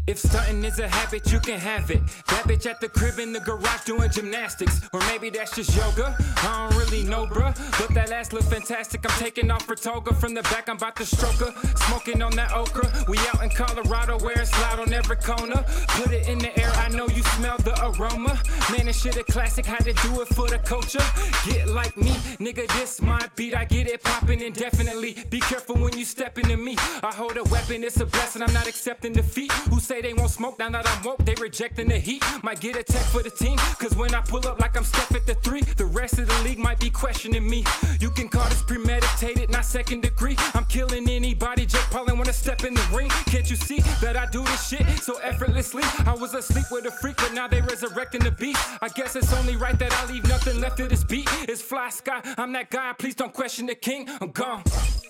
If stunting is a habit, you can have it. That bitch at the crib in the garage doing gymnastics. Or maybe that's just yoga, I don't really know, bruh. But that ass look fantastic, I'm taking off her toga. From the back, I'm about to stroke her. Smoking on that okra. We out in Colorado where it's loud on every corner. Put it in the air, I know you smell the aroma. Man, this shit a classic, had to do it for the culture. Get like me, nigga, this my beat. I get it poppin' indefinitely. Be careful when you step into me. I hold a weapon, it's a blessing, I'm not accepting defeat. Who say they won't smoke, now that I'm woke, they rejecting the heat. Might get a tech for the team, cause when I pull up like I'm Steph at the 3, the rest of the league might be questioning me. You can call this premeditated, not second degree. I'm killing anybody, Jake Paul ain't wanna step in the ring. Can't you see that I do this shit so effortlessly? I was asleep with a freak, but now they resurrecting the beast. I guess it's only right that I leave nothing left of this beat. It's Fly Sky, I'm that guy, please don't question the king, I'm gone.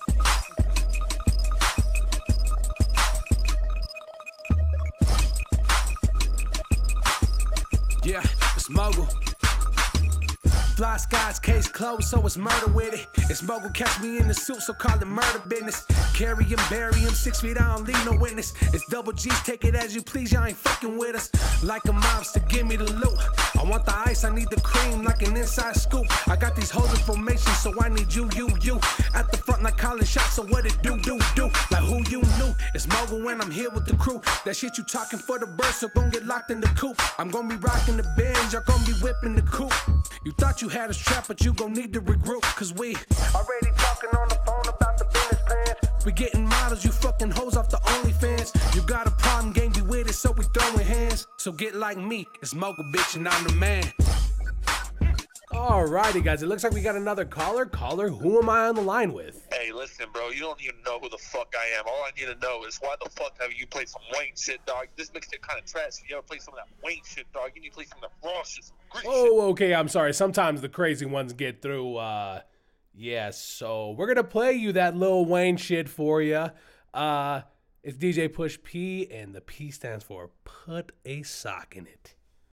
Yeah, it's Mogul. Fly Sky's case closed, so it's murder with it. It's Mogul, catch me in the suit, so call it murder business. Carry him, bury him, 6 feet, I don't leave no witness. It's double G's, take it as you please, y'all ain't fucking with us. Like a mobster, give me the loot. I want the ice, I need the cream, like an inside scoop. I got these hoes in formation, so I need you. At the front, like calling shots, so what it do? Like who you knew? It's Mogul when I'm here with the crew. That shit you talking for the bird, so gon' get locked in the coop. I'm gon' be rocking the Benz, y'all gon' be whipping the coupe. You thought you had us trapped, but you gon' need to regroup. Cause we already talking on the phone about the business plans. We getting models, you fucking hoes off the OnlyFans. You got a problem, gang, be with it, so we throwing hands. So get like me, it's Mogul, bitch, and I'm the man. Alrighty, guys, it looks like we got another caller. Caller, who am I on the line with? Hey, listen, bro, you don't even know who the fuck I am. All I need to know is why the fuck have you played some Wayne shit, dog? This mixtape kind of trash. You ever play some of that Wayne shit, dog? You need to play some of that raw shit, some gritty shit. Oh, okay, I'm sorry. Sometimes the crazy ones get through. Yeah, so we're going to play you that Lil Wayne shit for you. It's DJ Push P, and the P stands for Put a Sock in It.